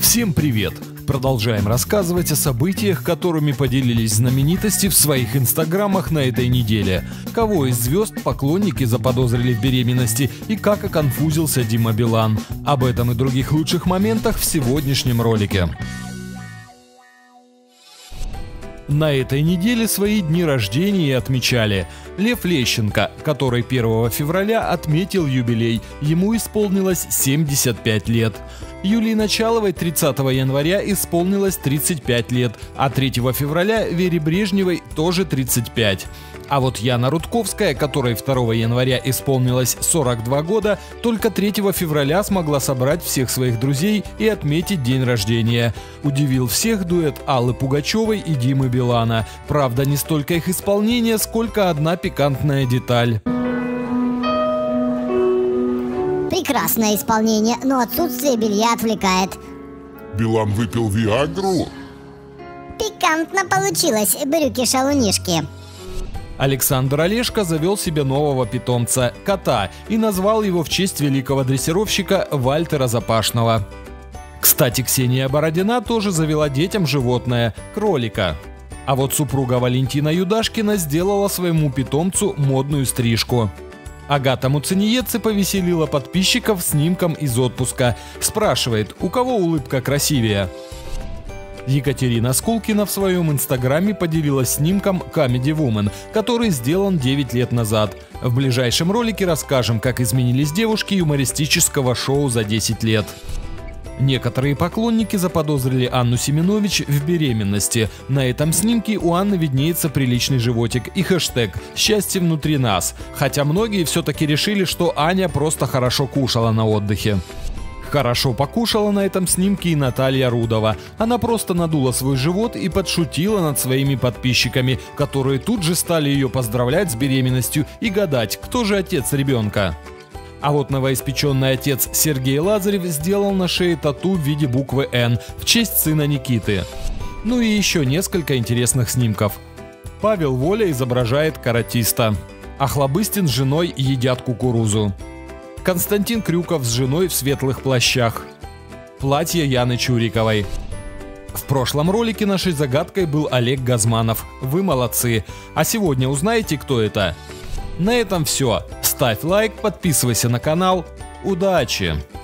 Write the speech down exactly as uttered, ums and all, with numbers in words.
Всем привет! Продолжаем рассказывать о событиях, которыми поделились знаменитости в своих инстаграмах на этой неделе. Кого из звезд поклонники заподозрили в беременности и как оконфузился Дима Билан. Об этом и других лучших моментах в сегодняшнем ролике. На этой неделе свои дни рождения отмечали Лев Лещенко, который первого февраля отметил юбилей, ему исполнилось семьдесят пять лет. Юлии Началовой тридцатого января исполнилось тридцать пять лет, а третьего февраля Вере Брежневой тоже тридцать пять. А вот Яна Рудковская, которой второго января исполнилось сорок два года, только третьего февраля смогла собрать всех своих друзей и отметить день рождения. Удивил всех дуэт Аллы Пугачевой и Димы Билана. Правда, не столько их исполнение, сколько одна пикантная деталь. Прекрасное исполнение, но отсутствие белья отвлекает. Билан выпил виагру? Пикантно получилось, брюки-шалунишки. Александр Олешко завел себе нового питомца – кота, и назвал его в честь великого дрессировщика Вальтера Запашного. Кстати, Ксения Бородина тоже завела детям животное – кролика. А вот супруга Валентина Юдашкина сделала своему питомцу модную стрижку. Агата Муцениеце повеселила подписчиков снимком из отпуска. Спрашивает, у кого улыбка красивее? Екатерина Скулкина в своем инстаграме поделилась снимком Comedy Woman, который сделан девять лет назад. В ближайшем ролике расскажем, как изменились девушки юмористического шоу за десять лет. Некоторые поклонники заподозрили Анну Семенович в беременности. На этом снимке у Анны виднеется приличный животик и хэштег «Счастье внутри нас». Хотя многие все-таки решили, что Аня просто хорошо кушала на отдыхе. Хорошо покушала на этом снимке и Наталья Рудова. Она просто надула свой живот и подшутила над своими подписчиками, которые тут же стали ее поздравлять с беременностью и гадать, кто же отец ребенка. А вот новоиспеченный отец Сергей Лазарев сделал на шее тату в виде буквы «Н» в честь сына Никиты. Ну и еще несколько интересных снимков. Павел Воля изображает каратиста. Охлобыстин с женой едят кукурузу. Константин Крюков с женой в светлых плащах. Платье Яны Чуриковой. В прошлом ролике нашей загадкой был Олег Газманов. Вы молодцы. А сегодня узнаете, кто это? На этом все. Ставь лайк, подписывайся на канал. Удачи!